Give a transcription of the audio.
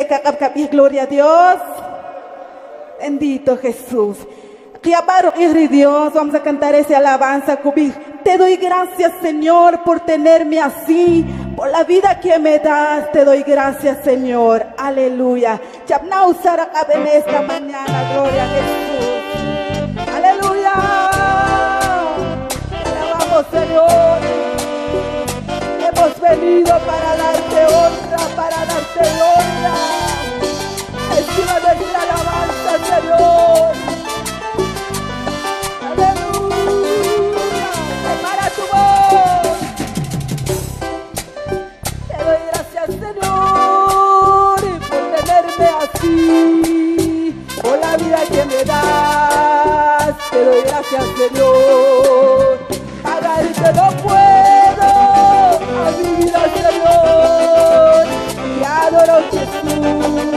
Gloria a Dios. Bendito Jesús. Dios, vamos a cantar esa alabanza. Te doy gracias, Señor, por tenerme así, por la vida que me das. Te doy gracias, Señor. Aleluya. Chabna usar en esta mañana. Gloria a Jesús. Aleluya. Alabamos, Señor. Hemos venido para darte honra, para darte gloria. Reciba nuestra alabanza, Señor. Aleluya. Prepara tu voz. Te doy gracias, Señor, por tenerme así, por la vida que me das. Te doy gracias, Señor. Pagarte no puedo a mi vida, Señor. Te adoro, Jesús.